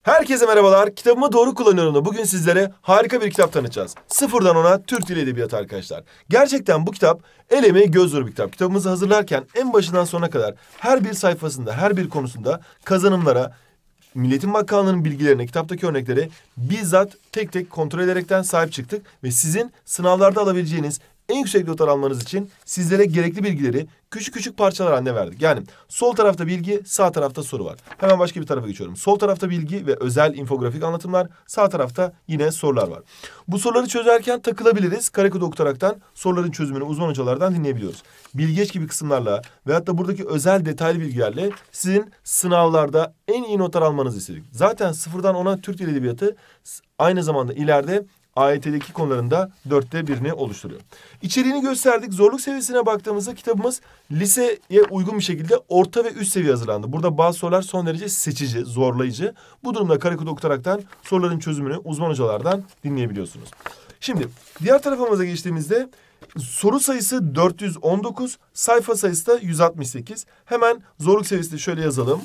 Herkese merhabalar. Kitabımı doğru kullanıyorum da bugün sizlere harika bir kitap tanıtacağız. Sıfırdan ona Türk Dili Edebiyatı arkadaşlar. Gerçekten bu kitap el emeği göz nuru bir kitap. Kitabımızı hazırlarken en başından sonuna kadar her bir sayfasında, her bir konusunda kazanımlara, Milletin Bakanlığı'nın bilgilerine, kitaptaki örneklere bizzat tek tek kontrol ederekten sahip çıktık. Ve sizin sınavlarda alabileceğiniz en yüksek notlar almanız için sizlere gerekli bilgileri küçük küçük parçalar haline verdik. Yani sol tarafta bilgi, sağ tarafta soru var. Hemen başka bir tarafa geçiyorum. Sol tarafta bilgi ve özel infografik anlatımlar, sağ tarafta yine sorular var. Bu soruları çözerken takılabiliriz. Karekod okutaraktan soruların çözümünü uzman hocalardan dinleyebiliyoruz. Bilgeç gibi kısımlarla veyahut da buradaki özel detaylı bilgilerle sizin sınavlarda en iyi notlar almanızı istedik. Zaten sıfırdan ona Türk Dili Edebiyatı aynı zamanda ileride AYT'deki konularında 1/4'ünü oluşturuyor. İçeriğini gösterdik. Zorluk seviyesine baktığımızda kitabımız liseye uygun bir şekilde orta ve üst seviye hazırlandı. Burada bazı sorular son derece seçici, zorlayıcı. Bu durumda karekod okutaraktan soruların çözümünü uzman hocalardan dinleyebiliyorsunuz. Şimdi diğer tarafımıza geçtiğimizde soru sayısı 419, sayfa sayısı da 168. Hemen zorluk seviyesini şöyle yazalım.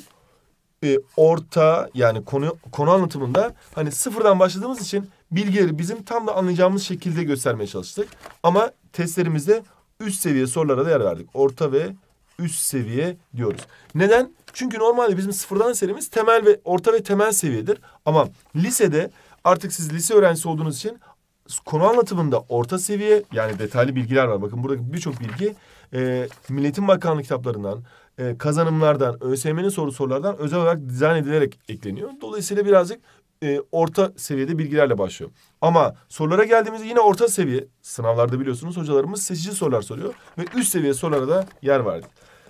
Orta yani konu anlatımında hani sıfırdan başladığımız için bilgileri bizim tam da anlayacağımız şekilde göstermeye çalıştık. Ama testlerimizde üst seviye sorulara da yer verdik. Orta ve üst seviye diyoruz. Neden? Çünkü normalde bizim sıfırdan serimiz temel ve orta ve temel seviyedir. Ama lisede artık siz lise öğrencisi olduğunuz için konu anlatımında orta seviye yani detaylı bilgiler var. Bakın buradaki birçok bilgi Milletin Bakanlığı kitaplarından, kazanımlardan, ÖSYM'nin sorulardan özel olarak dizayn edilerek ekleniyor. Dolayısıyla birazcık orta seviyede bilgilerle başlıyor. Ama sorulara geldiğimizde yine orta seviye sınavlarda biliyorsunuz hocalarımız seçici sorular soruyor ve üst seviye sorulara da yer verdi.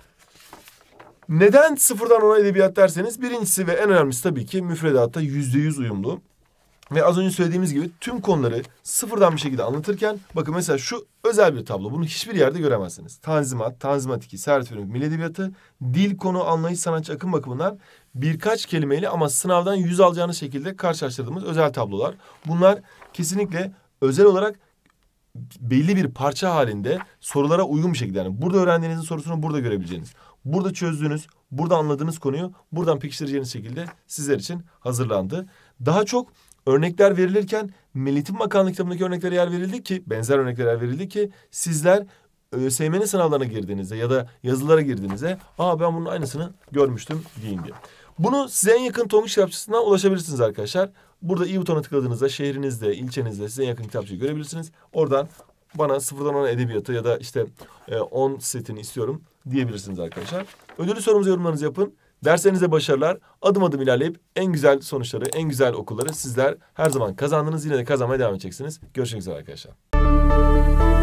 Neden sıfırdan ona edebiyat derseniz birincisi ve en önemlisi tabii ki müfredatta %100 uyumlu. Ve az önce söylediğimiz gibi tüm konuları sıfırdan bir şekilde anlatırken bakın mesela şu özel bir tablo. Bunu hiçbir yerde göremezsiniz. Tanzimat, Tanzimat 2, Servet Fünun Milli Edebiyatı, dil, konu, anlayış, sanatçı akım bakımından birkaç kelimeyle ama sınavdan 100 alacağınız şekilde karşılaştırdığımız özel tablolar. Bunlar kesinlikle özel olarak belli bir parça halinde sorulara uygun bir şekilde yani burada öğrendiğinizin sorusunu burada görebileceğiniz, burada çözdüğünüz, burada anladığınız konuyu buradan pekiştireceğiniz şekilde sizler için hazırlandı. Daha çok örnekler verilirken Milletin Bakanlığı kitabındaki örneklere yer verildi ki, benzer örneklere yer verildi ki sizler ÖSYM'nin sınavlarına girdiğinizde ya da yazılara girdiğinizde ben bunun aynısını görmüştüm deyin diye. Bunu size en yakın Tonguç kitapçısından ulaşabilirsiniz arkadaşlar. Burada i butona tıkladığınızda şehrinizde, ilçenizde size en yakın kitapçıyı görebilirsiniz. Oradan bana sıfırdan 10 edebiyatı ya da işte 10 setini istiyorum diyebilirsiniz arkadaşlar. Ödüllü sorumuza yorumlarınızı yapın. Derslerinize başarılar. Adım adım ilerleyip en güzel sonuçları, en güzel okulları sizler her zaman kazandınız. Yine de kazanmaya devam edeceksiniz. Görüşmek üzere arkadaşlar.